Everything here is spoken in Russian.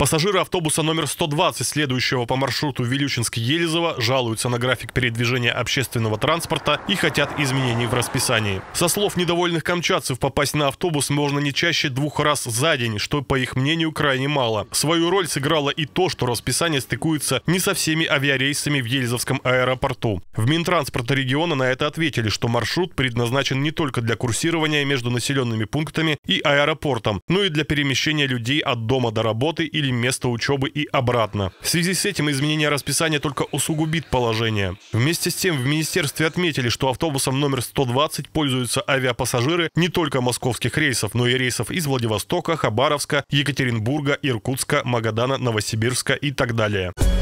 Пассажиры автобуса номер 120, следующего по маршруту Вилючинск-Елизово, жалуются на график передвижения общественного транспорта и хотят изменений в расписании. Со слов недовольных камчатцев, попасть на автобус можно не чаще 2 раз за день, что, по их мнению, крайне мало. Свою роль сыграло и то, что расписание стыкуется не со всеми авиарейсами в Елизовском аэропорту. В Минтранспорта региона на это ответили, что маршрут предназначен не только для курсирования между населенными пунктами и аэропортом, но и для перемещения людей от дома до работы или места учебы и обратно. В связи с этим изменение расписания только усугубит положение. Вместе с тем в министерстве отметили, что автобусом номер 120 пользуются авиапассажиры не только московских рейсов, но и рейсов из Владивостока, Хабаровска, Екатеринбурга, Иркутска, Магадана, Новосибирска и так далее.